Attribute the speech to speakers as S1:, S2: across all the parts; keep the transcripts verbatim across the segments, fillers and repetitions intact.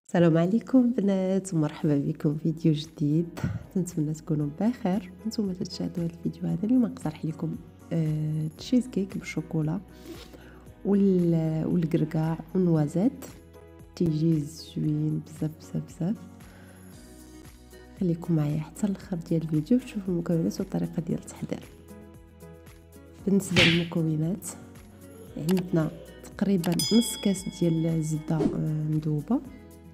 S1: السلام عليكم بنات ومرحبا بكم في فيديو جديد. نتمنى تكونوا بخير. نتوما تشاهدوا هذا الفيديو هذا اليوم نقترح لكم آه تشيز كيك بالشوكولا وال والقرقاع والنوازات. تيجي زوين بزاف بزاف بزاف. خليكم معايا حتى الاخر ديال الفيديو باش تشوفوا المكونات والطريقه ديال التحضير. بالنسبه للمكونات عندنا تقريبا نص كاس ديال الزبده مذوبه،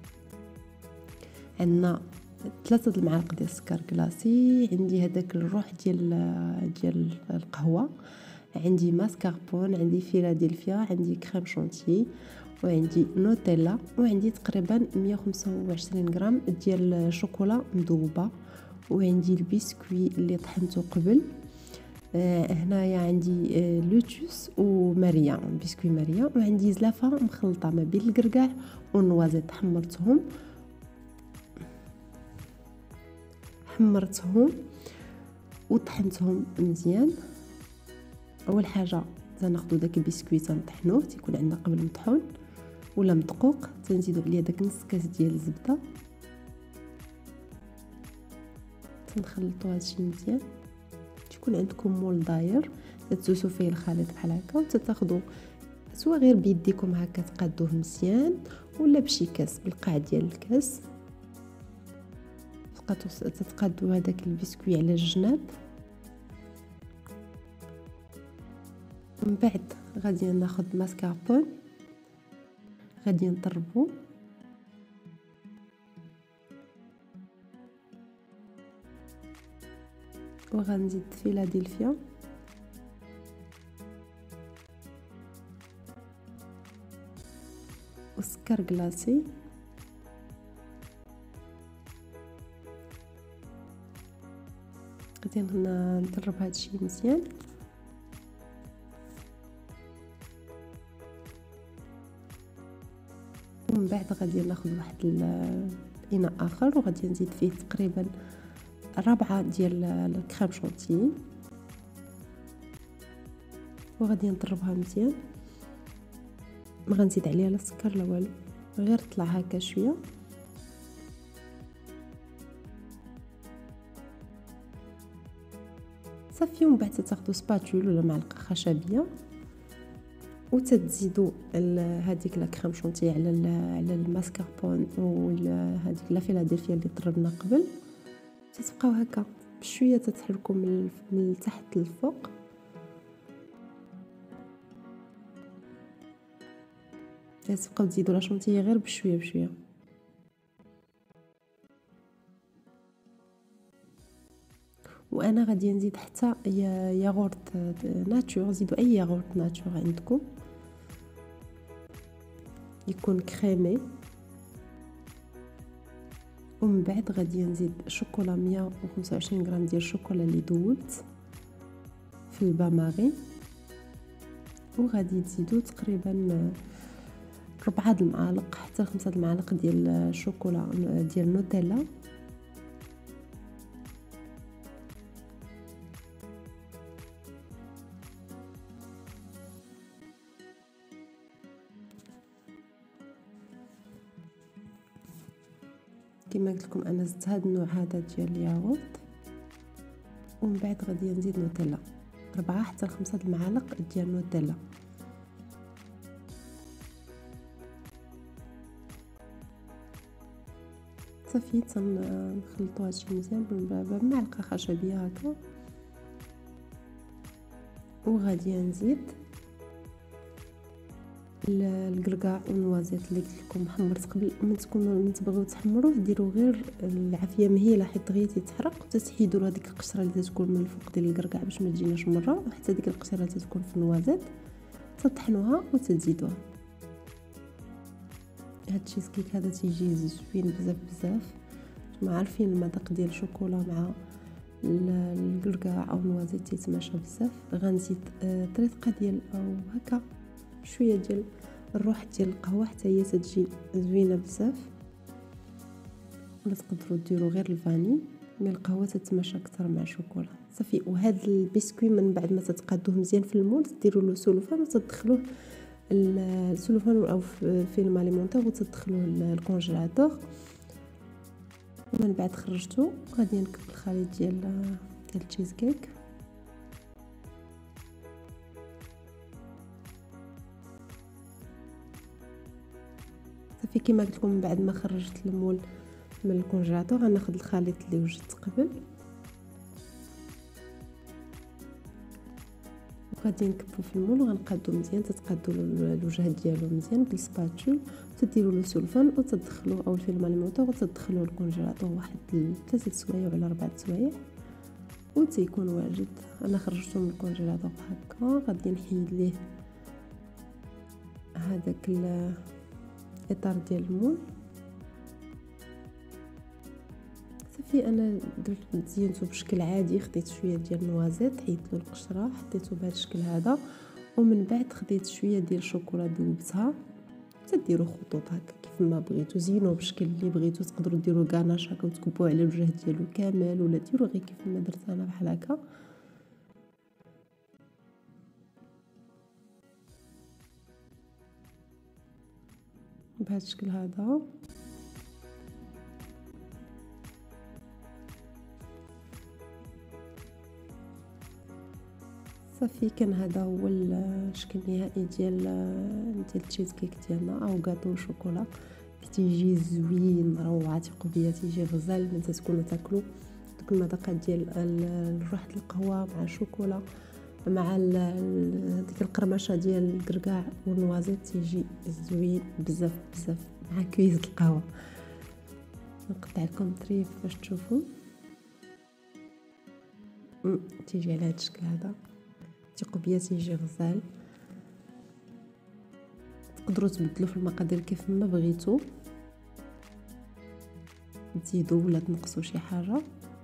S1: عندنا ثلاثة المعالق ديال السكر كلاصي، عندي هذاك الروح ديال ديال القهوه، عندي ماسكاربون، عندي فيلادلفيا، عندي كريم شونتي، وعندي نوتيلا، وعندي تقريبا مية وخمسة وعشرين غرام ديال الشوكولا مذوبه، وعندي البسكوي اللي طحنته قبل. آه هنايا عندي آه لوتوس وماريا، بسكوي ماريا، وعندي زلافه مخلطه ما بين القرقاع والنوازيت. حمرتهم حمرتهم وطحنتهم مزيان. اول حاجه تناخذوا داك البسكويت تنطحنوه، تيكون عندنا قبل مطحون ولا مدقوق، تنزيدوا عليه داك نص كاس ديال الزبده، تنخلطوا هادشي مزيان. تكون عندكم مول داير تتزوسوا فيه الخليط بحال هكا، وتتاخذوا سوا غير بيديكم هكا تقادوه مزيان ولا بشي كاس بالقاع ديال الكاس. تتقادوا هذاك البسكوي على الجناب. من بعد غادي ناخذ ماسكاربون، غادي نطربو وغنزيد فيلادلفيا وسكر كلاصي غادي نطرب هادشي مزيان. ومن بعد غادي ناخذ واحد الاناء اخر وغادي نزيد فيه تقريبا ربعة ديال الكريم شونتي، وغادي نطربها مزيان. ما غنزيد عليها لا السكر لا والو، غير طلع هكا شويه. صافي. ومن بعد تاخذوا سباتول ولا معلقه خشبيه وتتزيدوا هذيك لا كريم شونتي على على الماسكاربون ولا هذيك لا فيلادلفيا اللي طربنا قبل. تتبقاو هكا بشويه تتحركوا من من تحت للفوق. تبقاو تزيدوا لا شونتي غير بشويه بشويه. وانا غادي نزيد حتى ياغورت ناتور، زيدوا اي ياغورت ناتور عندكم يكون كريمي. ومن بعد غادي نزيد شوكولا مية وخمسة وعشرين غرام ديال الشوكولا اللي ذوبت في البا ماري، وغادي تزيدوا تقريبا ربعة المعالق حتى خمسة المعالق ديال الشوكولا ديال نوتيلا. كما قلت لكم انا زدت هذا النوع هذا ديال الياغورت. ومن بعد غادي نزيد نوتيلا، ربعة حتى خمسة المعالق ديال نوتيلا. صافي تنخلطوا هادشي مزيان بمعلقه خشبيه هكا. وغادي نزيد القرقاع والنوازيت اللي قلت لكم حمرت قبل. من تكونوا من تبغيو تحمروه ديروا غير العافيه مهيله حيت دغيا تيتحرق، وتتحيدوا هذيك القشره اللي تتكون من الفوق ديال القرقاع باش ما تجيناش مره، وحتى ديك القشره اللي تتكون في النوازيت تطحنوها وتزيدوها. هاد التشيز كيك هذا تيجي زوين بزاف بزاف. ما عارفين المذاق ديال الشوكولا مع القرقاع او النوازيت تيتماشى بزاف. غنزيد طريقه ديال او هكا شويه ديال الروح ديال القهوه حتى هي تجي زوينه بزاف، ولا تقدروا ديروا غير الفاني، مي القهوه تتماشى اكثر مع الشوكولا. صافي. وهذا البسكوي من بعد ما تتقادوه مزيان في المول ديروا له سلوفان وتدخلوه السلوفان او فيلم اليمونتير وتدخلوه للكونجيلاتور. ومن بعد خرجته غادي نكب الخليط ديال ديال التشيز كيك. صافي كيما قلت لكم من بعد ما خرجت المول من الكونجيلاتور غناخذ الخليط اللي وجدت قبل وغادي نكبو في المول وغنقادو مزيان. تتقادو الوجه ديالو مزيان بالسباتول، تديروا له سلفان وتدخلوه او الفيلم اليمونتير وتدخلوه للكونجيلاتور واحد ثلاثه سوايع ولا اربعه سوايع وتيكون واجد. انا خرجته من الكونجيلاتور هكا. غادي نحيد ليه هذاك الاطار ديال المول. صافي انا درت زينته بشكل عادي، خديت شويه ديال النوازيت حيدت له القشره حطيته بهذا الشكل هذا، ومن بعد خديت شويه ديال الشوكولا ذوبتها. تديروا خطوط هكا كيف ما بغيتو، زينوه بالشكل اللي بغيتو. تقدروا ديروا غاناش هكا وتكبوه على الوجه ديالو كامل، ولا ديروا غير كيف ما درت انا بحال هكا. بهذا الشكل هذا. صافي كان هذا هو الشكل النهائي ديال ديال التشيز كيك ديالنا او غاتو شوكولا. كتيجي زوين روعه، ثقوا بيا تيجي غزال. ملي تكونوا تاكلوا دوك المذاقات ديال ريحه القهوه مع الشوكولا مع ديك القرمشه ديال الكركاع والنوازيت، تيجي زوين بزاف بزاف مع كويس القهوه. نقطع لكم طريف باش تشوفوا. تيجي على هذا الشكل هذا، ثقوا بيا تيجي غزال. تقدروا تبدلوا في المقادير كيف ما بغيتوا، تزيدوا ولا تنقصوا شي حاجه.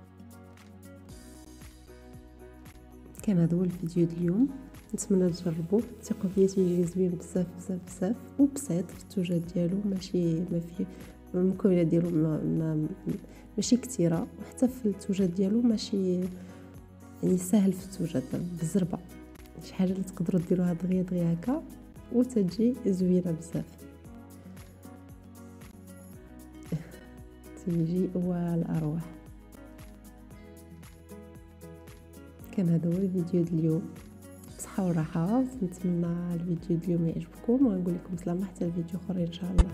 S1: كان هذا هو الفيديو ديال اليوم، نتمنى تجربوه. ثقوا بيا تيجي زوين بزاف بزاف بزاف وبسيط في التوجات ديالو. ماشي ما فيه المكونات ديالو ما ما ماشي كثيره، وحتى في التوجات ديالو ماشي يعني سهل في التوجات بالزربه. شي حاجه اللي تقدروا ديروها دغيا دغيا هكا وتجي زوينه بزاف. تيجي والارواح. كان هذا هو الفيديو ديال اليوم، بصحه وراحه. نتمنى الفيديو ديال اليوم يعجبكم، وغنقول لكم سلامه حتى الفيديو اخر ان شاء الله.